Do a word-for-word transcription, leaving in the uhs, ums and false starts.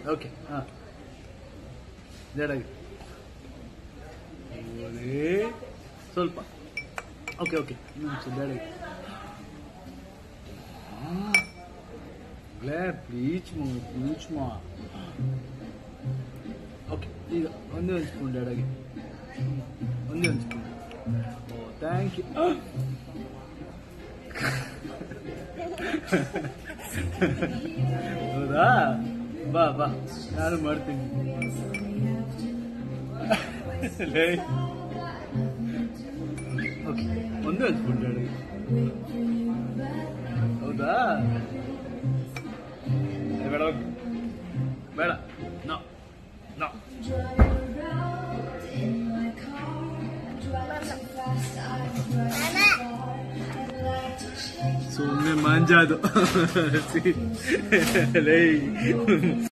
okay ಹಾಂ ಜಡಾಗಿ ಸ್ವಲ್ಪ okay okay ಇನ್ನೊಂದು ಜಡಾಗಿ ಲೇ ಪ್ಲೀಚ್ ಮಾ ಪ್ಲೀಚ್ ಮಾ ಓಕೆ ಈಗ ಒಂದೇ ಒಂದು ಸ್ಪೂನ್ ಜಡಾಗಿ ಒಂದೇ ಒಂದು ಸ್ಪೂನ್ ಓ ಥ್ಯಾಂಕ್ ಯು ಹೌದಾ ಬಾ ಬಾ ನಾನು ಮಾಡ್ತೀನಿ ಓಕೆ ಒಂದೇ ಒಂದು ಸ್ಪೂನ್ ಜಡಾಗಿ ಹೌದಾ ಬೇಡ ಬೇಡ ನೋ ನೋ ಸುಮ್ಮನೆ ಮಾಂಜಾದು